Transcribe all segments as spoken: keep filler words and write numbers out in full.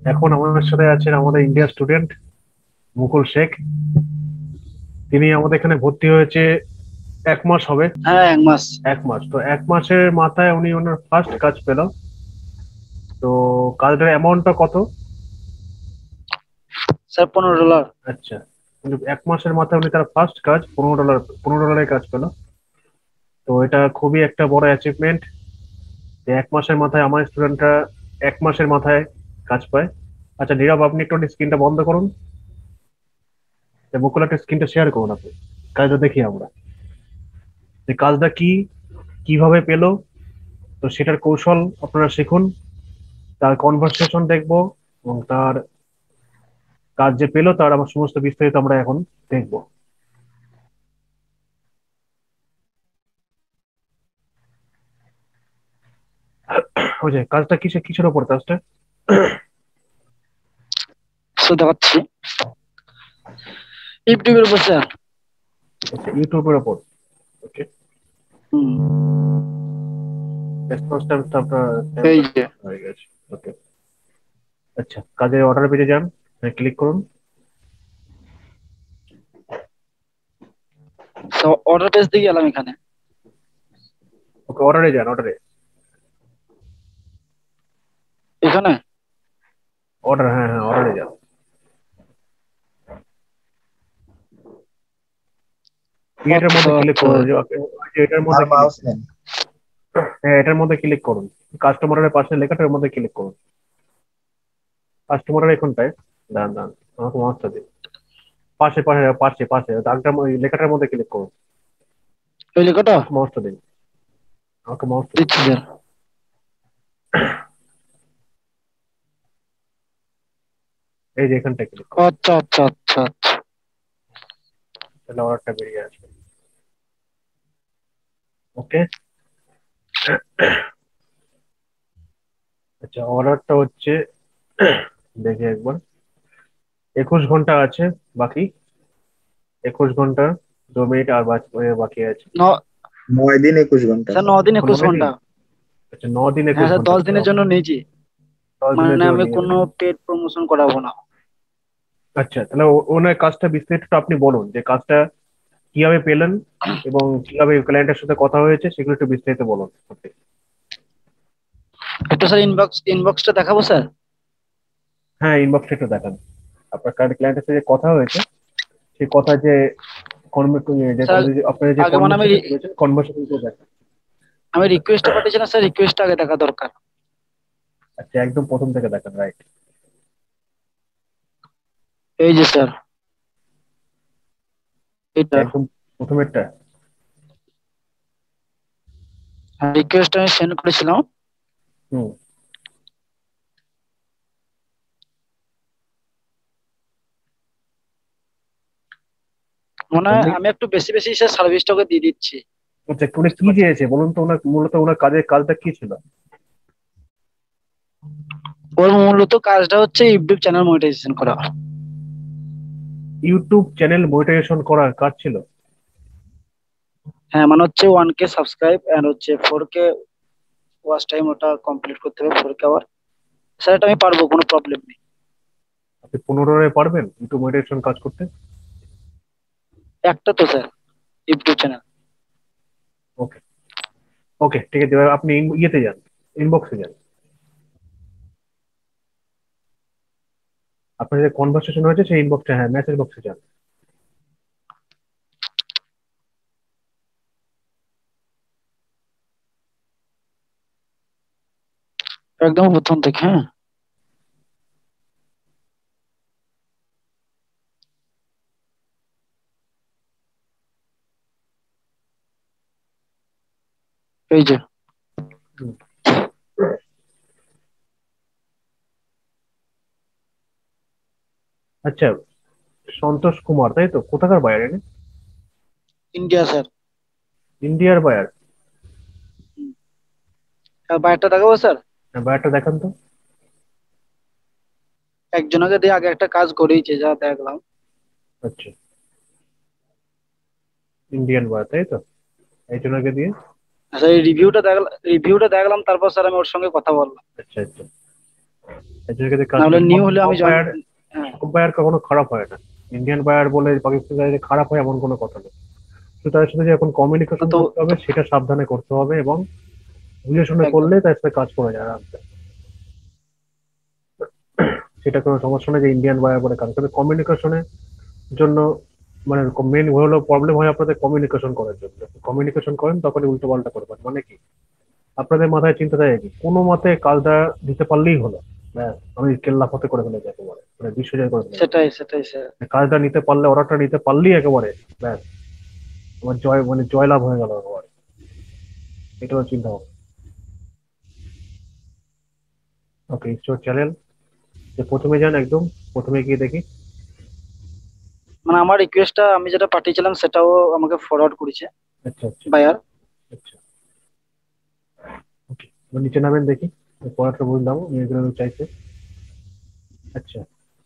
এখন আমাদের সাথে আছেন আমাদের ইন্ডিয়া স্টুডেন্ট মুকুল শেখ। তিনি আমাদের এখানে ভর্তি হয়েছে এক মাস হবে। হ্যাঁ, এক মাস। এক মাস, তো এক মাসের মাথায় উনি ওনার ফার্স্ট কাজ পেল। তো কাজটার অ্যামাউন্টটা কত? স্যার, পনেরো ডলার। আচ্ছা, কিন্তু এক মাসের মাথায় উনি তার ফার্স্ট কাজ পনেরো ডলার, পনেরো ডলারের কাজ পেল। তো এটা খুবই একটা বড় অ্যাচিভমেন্ট যে এক মাসের মাথায় আমার স্টুডেন্টরা এক মাসের মাথায় কাজ পায়। আচ্ছা নীরব, আপনি একটু স্ক্রিনটা বন্ধ করুন, যে মুকুল একটা স্ক্রিনটা শেয়ার করুন আপনি, কাজটা দেখি আমরা যে কাজটা কি, কিভাবে পেলো। তো সেটার কৌশল আপনারা শিখুন, তার কনভারসেশন দেখবো, এবং তার কাজ যে পেলো তার আমার সমস্ত বিস্তারিত আমরা এখন দেখবো। ওই যে কাজটা কিসে, কিসের ওপর কাজটা? শুনতে পাচ্ছি। ইউটিউবের উপর স্যার। আচ্ছা, ইউটিউবের ওপর। ওকে, হুম, রেসপন্স টাইমটা আপনার এই টাইমটা যে। হয়ে গেছে। ওকে, আচ্ছা কাজের অর্ডার পেজে যান, ক্লিক করুন। অর্ডার পেজ দিয়ে গেলাম এখানে। ওকে, অর্ডারে যান, অর্ডারে। এখানে। অর্ডার, হ্যাঁ হ্যাঁ, অর্ডারে যান। এটার আচ্ছা মধ্যে ক্লিক আচ্ছা। করুন, ওই যে ওকে, ওই যে এটার আর মধ্যে ক্লিক মাউস করুন। নেন। হ্যাঁ, এটার মধ্যে ক্লিক করুন। কাস্টমারের পাশে লেখাটার মধ্যে ক্লিক করুন। কাস্টমারের এখানটায়, দাঁড়ান দাঁড়ান, আমাকে মাউসটা দিন। পাশে পাশে পাশে পাশে দাগটার মধ্যে, লেখাটার মধ্যে ক্লিক করুন। ওই লেখাটা আমাকে মাউসটা দিন, আমাকে মাউসটা দিন। দিচ্ছি স্যার। এই যে এখানটায় ক্লিক করুন, আচ্ছা আচ্ছা আচ্ছা আচ্ছা। তাহলে অর্ডারটা বেরিয়ে আসবে। ওকে, আচ্ছা অর্ডারটা হচ্ছে, দেখি একবার, একুশ ঘন্টা আছে বাকি। একুশ ঘন্টা, দু মিনিট আর বাকি বাকি আছে। ন নয় দিন একুশ ঘন্টা স্যার, ন স্যার। দিন ও, একুশ নয় দিন ঘন্টা আচ্ছা, ন দিন হ্যাঁ একুশ স্যার, ঘন্টা দশ তাহলে দিনের জন্য নিয়েছি। দশ দিনের মানে জন্য আমি নিয়ে কোনো নেবেন। পেড প্রমোশন করাবো না। আচ্ছা, তাহলে ও- ওনার কাজটা বিস্তারিত আপনি বলুন, যে কাজটা কিভাবে পেলেন এবং কিভাবে ক্লায়েন্টের সাথে কথা হয়েছে, সেগুলো একটু বিস্তারিত বলুন আপনি। একটু স্যার ইনবক্স ইনবক্সটা দেখাবো স্যার। হ্যাঁ, ইনবক্সে একটু দেখান, আপনার ক্লায়েন্টের সাথে যে কথা হয়েছে, সেই কথা যে কনভার্ট, যে স্যার, যে আপনার যে আগে মানে আমি কনভার্সেশন রি- হয়েছে, কনভার্সেশন দেখান। আমি রিকোয়েস্টটা পাঠিয়েছিলাম স্যার, রিকোয়েস্টটা আগে দেখা দরকার। আচ্ছা, একদম প্রথম থেকে দেখান, রাইট। এই যে স্যার, এটা একদম প্রথমেরটা। রিকোয়েস্ট আমি সেন্ড করেছিলাম। হুম। মানে আপনি, আমি একটু বেশি বেশি স্যার সার্ভিসটাকে দিয়ে দিচ্ছি। আচ্ছা উনি বুঝতে কি পারছেন। চেয়েছে বলুন তো, ওনার মূলত ওনার কাজের কাজটা কি ছিল? ওর মূলত কাজটা হচ্ছে ইউটিউব চ্যানেল মনিটাইজেশন করা। ইউটিউব চ্যানেল মনিটাইজেশন করার কাজ ছিল? হ্যাঁ, মানে হচ্ছে ওয়ান কে সাবস্ক্রাইব এন্ড হচ্ছে ফোর কে ওয়াচ টাইম, ওটা কমপ্লিট করতে হবে ফোর কে আওয়ার। স্যার, এটা আমি পারবো, কোনো প্রবলেম নেই। আপনি পনেরোরে পারবেন ইউটিউব মনিটাইজেশন কাজ করতে? একটা তো sir YouTube channel. Okay, okay ঠিক আছে, এবার আপনি ইন- ইয়েতে যান, ইনবক্সে যান। আপনার যে কনভারসেশন হয়েছে সেই ইনবক্সটা, হ্যাঁ মেসেজ বক্সে যান। একদম প্রথম থেকে, হ্যাঁ। এই যে। হুম। আচ্ছা, সন্তোষ কুমার তাই তো, কোথাকার বায়ার এনে? India sir. ইন্ডিয়ার বায়ার? বাইরটা দেখাবো স্যার। বায়ারটা দেখান তো। একজনকে দিয়ে আগে একটা কাজ করেইছে, যা দেখলাম। আচ্ছা, ইন্ডিয়ান বায়ার তাই তো, একজনকে দিয়ে। স্যার, এই রিভিউটা দেখলাম, রিভিউটা দেখলাম, তারপর স্যার আমি ওর সঙ্গে কথা বললাম। আচ্ছা আচ্ছা, একজনের কাছে কাজ নাহলে পেলে নিউ সব হলে আমি সব জয়েন। বায়ার হ্যাঁ সব বায়ার কখনো খারাপ হয় না। ইন্ডিয়ান বায়ার বলে পাকিস্তানি খারাপ হয় এমন কোনো কথা নেই। তো তার সাথে যে এখন কমিউনিকেশন তো করতে হবে তো সেটা সাবধানে করতে হবে, এবং বুঝে শুনে একদম। করলে তার সাথে কাজ করা যায় আরামসে। সেটা কোনো সমস্যা নেই যে ইন্ডিয়ান বায়ার বলে কাজ, তবে কমিউনিকেশনের জন্য মানে মেন হলো প্রবলেম হয় আপনাদের কমিউনিকেশন করার জন্য। কমিউনিকেশন করেন তখনই উল্টো পাল্টা করবেন, মানে কি আপনাদের মাথায় চিন্তা থাকে কি কোনো মতে কাজটা দিতে পারলেই হলো, ব্যাস আমি কেল্লা ফতে করে ফেলে যাবো, মানে মানে বিশ্বজয় করে ফেলে যাবো। সেটাই সেটাই স্যার। কাজটা নিতে পারলে, অর্ডারটা নিতে পারলেই একেবারে ব্যাস আমার জয়, মানে জয়লাভ হয়ে গেল একেবারে। এটাও চিন্তা হবে। ওকে, স্টোর চ্যানেল যে প্রথমে যান একদম প্রথমে গিয়ে দেখি। মানে আমার রিকোয়েস্টটা আমি যেটা পাঠিয়েছিলাম সেটাও আমাকে ফরওয়ার্ড করেছে আচ্ছা আচ্ছা বায়ার। আচ্ছা। ওকে, নিচে নামেন দেখি, পড়াটা বুঝলাম এগুলো চাইছে। আচ্ছা,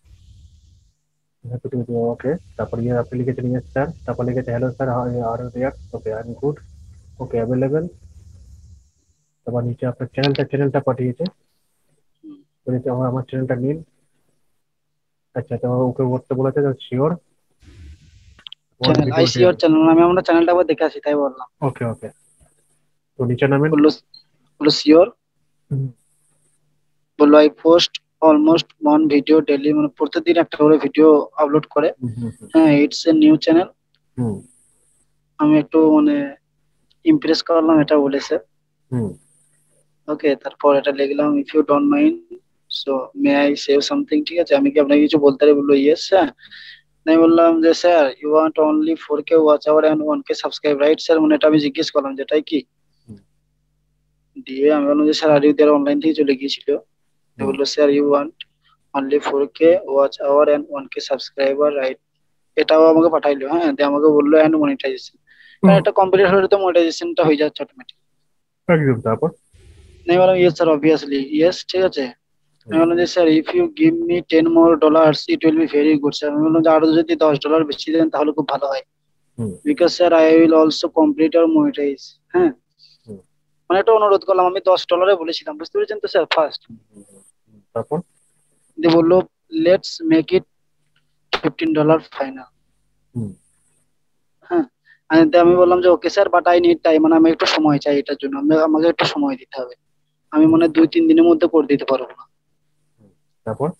ওকে, তারপর ইয়ে আপনি লিখেছেন ইয়েস স্যার, তারপর লিখেছে hello sir are there, okay I am good, okay available. তারপর নিচে আপনার চ্যানেলটা চ্যানেলটা পাঠিয়েছে, বলেছে আমার আমার চ্যানেলটা নিন। আচ্ছা, তো ওকে করতে বলেছে শিওর ওয়ান চ্যানেল ভিডিও আইসি ডেলি। ওর চ্যানেল, আমি আমরা চ্যানেলটা আবার দেখে আসি তাই বললাম। ওকে ওকে, তো নিচে নামেন। বললো বললো শিওর। হুম বললো I post almost one video daily, মানে প্রতিদিন একটা করে ভিডিও আপলোড করে। হুম হুম হুম হ্যাঁ ইটস এ নিউ চ্যানেল। হুম আমি একটু মানে ইমপ্রেস করলাম এটা বলেছে। হুম ওকে, তারপর এটা লিখলাম if you don't mind so may I save something, ঠিক আছে আমি কি আপনাকে কিছু বলতে পারি? বললো ইয়েস স্যার। আমি বললাম যে sir you want only four K watch hour and one K subscribe right sir, মানে এটা আমি জিজ্ঞেস করলাম যেটাই কি। হুম দিয়ে আমি বললাম যে sir are you there, online থেকে চলে গিয়েছিল। তো হুম বললো sir you want only four K watch hour and one K subscriber right. এটাও আমাকে পাঠাইলো। হ্যাঁ, দিয়ে আমাকে বললো অ্যান্ড মনিটাইজেশন, কারণ হুম, এটা কমপ্লিট হলে তো মনিটাইজেশনটা হয়ে যাচ্ছে অটোমেটিক। একদম। তারপর আমি বললাম ইয়েস স্যার অবভিয়াসলি ইয়েস, ঠিক আছে। আমি হুম বললাম যে sir if you give me ten more dollars it will be very good sir. আমি বললাম যে আরো যদি দশ ডলার বেশি দেন তাহলে খুব ভালো হয়, হুম because sir I will also complete আর মনিটাইজ। হ্যাঁ, হুম মানে একটা অনুরোধ করলাম, আমি দশ ডলারে বলেছিলাম, বুঝতে পেরেছেন তো স্যার ফার্স্ট। হুম, হুম, হুম, তারপর দিয়ে বললো let's make it fifteen dollar final. হুম হ্যাঁ, আর দিয়ে আমি বললাম যে okay sir but I need time, মানে আমি একটু সময় চাই এটার জন্য, আমি আমাকে একটু সময় দিতে হবে, আমি হুম, মনে হয় দুই তিন দিনের মধ্যে করে দিতে পারবো না। হুম, তারপর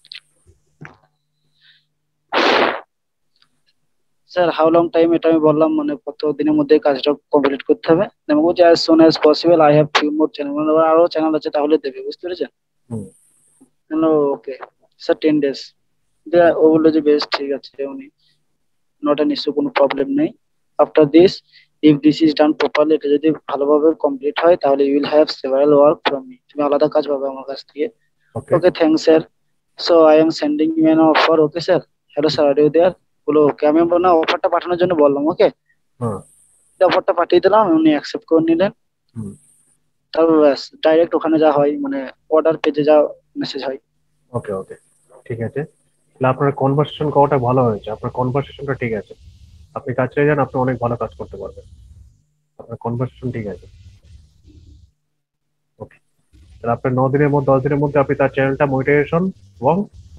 স্যার হাউ লং টাইম, এটা আমি বললাম মানে কত দিনের মধ্যে কাজটা কমপ্লিট করতে হবে। আমি বলছি as soon as possible I have few more channel, মানে ওর আরো চ্যানেল আছে তাহলে দেবে, বুঝতে পেরেছেন। হুম ওকে স্যার টেন ডেজ। ও বললো যে বেশ ঠিক আছে উনি নট অ্যান ইস্যু, কোনো প্রবলেম নেই। After this if this is done properly, এটা যদি ভালোভাবে কমপ্লিট হয় তাহলে you will have several work from me, তুমি আলাদা কাজ পাবে আমার কাছ থেকে। Okay okay thanks sir, so I am sending you an offer. Okay sir, hello sir are you there. বলো ওকে, আমি না অফারটা পাঠানোর জন্য বললাম। ওকে, হ্যাঁ অফারটা পাঠিয়ে দিলাম, উনি অ্যাকসেপ্ট করে নিলেন। হুম তারপর ব্যাস ডাইরেক্ট ওখানে যা হয় মানে অর্ডার পেজে যা মেসেজ হয়। ওকে ওকে, ঠিক আছে। তাহলে আপনার কনভার্সেশন করাটা ভালো হয়েছে, আপনার কনভার্সেশনটা ঠিক আছে। আপনি কাজ চাই যান, আপনি অনেক ভালো কাজ করতে পারবেন। আপনার কনভার্সেশন ঠিক আছে। ওকে, তাহলে আপনার ন দিনের মধ্যে দশ দিনের মধ্যে আপনি তার চ্যানেলটা মনিটাইজেশন এবং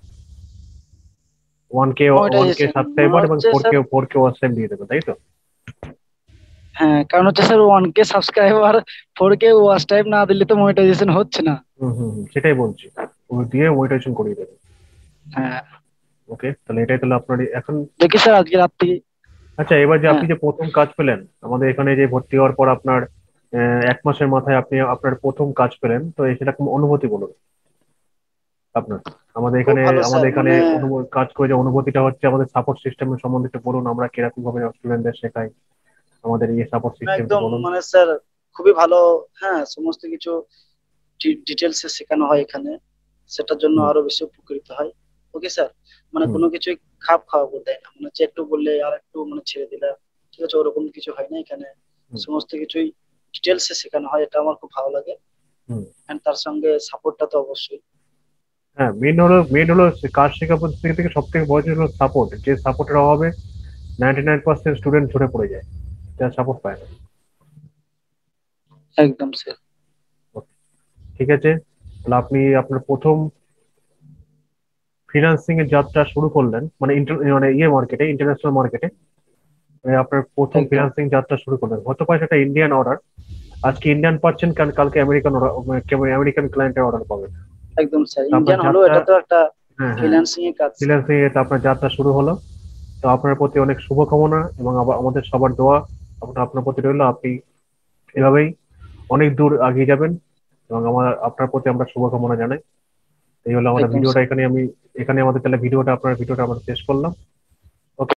one K one K monetization মানে সাবস্ক্রাইবার এবং হচ্ছে four K sir, four K watch time দিয়ে দেবেন, তাই তো? হ্যাঁ কারণ হচ্ছে sir one K subscriber four K watch time না দিলে তো মনিটাইজেশন হচ্ছে না। হুম হুম হুম, সেটাই বলছি, ওই দিয়ে মনিটাইজেশন করিয়ে দেবেন। হ্যাঁ ওকে, তাহলে এটাই তাহলে আপনার এখন। দেখি স্যার আজকে রাত্রি। আচ্ছা, এবার যে হ্যাঁ আপনি যে প্রথম কাজ পেলেন আমাদের এখানে যে ভর্তি হওয়ার পর আপনার আহ, এক মাসের মাথায় আপনি আপনার প্রথম কাজ পেলেন, তো এই সেরকম অনুভূতি বলুন আপনার। আমাদের খুব এখানে ভালো আমাদের স্যার, এখানে মানে অনুভব কাজ করে যে অনুভূতিটা হচ্ছে, আমাদের সাপোর্ট সিস্টেমের সম্বন্ধে একটু বলুন, আমরা কিরকম ভাবে স্টুডেন্টদের শেখাই, আমাদের এই সাপোর্ট সিস্টেমটা একদম বলুন। মানে স্যার খুবই ভালো। হ্যাঁ সমস্ত কিছু ডিটেলসে শেখানো হয় এখানে, সেটার জন্য হুম আরো বেশি উপকৃত হয়। ওকে স্যার, মানে হুম কোনো কিছুই খাপ খাওয়াবো দেয় না, মানে হচ্ছে একটু বললে আর একটু মানে ছেড়ে দিলে, ঠিক আছে ওরকম কিছু হয় না এখানে। হুম সমস্ত কিছুই ডিটেলসে শেখানো হয়, এটা আমার খুব ভালো লাগে। হুম। এন্ড তার সঙ্গে সাপোর্টটা তো অবশ্যই। হ্যাঁ, মেন হলো মেন হলো সে- কাজ শেখা পদ্ধতি থেকে থেকে সব থেকে বড় জিনিস হলো সাপোর্ট, যে সাপোর্টের অভাবে নাইনটি নাইন পার্সেন্ট স্টুডেন্ট ঝরে পড়ে যায়, যারা সাপোর্ট পায় না। একদম স্যার। Okay, ঠিক আছে। তাহলে আপনি আপনার প্রথম ফ্রিল্যান্সিং এর যাত্রা শুরু করলেন, মানে inter- মানে ইয়ে মার্কেটে, ইন্টারন্যাশনাল মার্কেটে আপনার প্রথম একদম ফ্রিল্যান্সিং যাত্রা শুরু করলেন, হতে পারে সেটা ইন্ডিয়ান অর্ডার, আজকে ইন্ডিয়ান পাচ্ছেন, কাল কালকে আমেরিকান অর্ডার, আমেরিকান ক্লায়েন্টের অর্ডার পাবেন। একদম স্যার, তো আপনার ইন্ডিয়ান হলেও যাত্রা, এটা তো একটা হ্যাঁ হ্যাঁ, ফ্রিল্যান্সিং এর কাজ। ফ্রিল্যান্সিং এ তো আপনার যাত্রা শুরু হলো। তো আপনার প্রতি অনেক শুভকামনা এবং আবার আমাদের সবার দোয়া আপনার আপনার প্রতি রইলো। আপনি এভাবেই অনেক দূর এগিয়ে যাবেন এবং আমার আপনার প্রতি আমরা শুভকামনা জানাই। এই হলো আমাদের একদম ভিডিওটা, স্যার। এখানে আমি এখানে আমাদের তাহলে ভিডিওটা আপনার ভিডিওটা আমরা শেষ করলাম।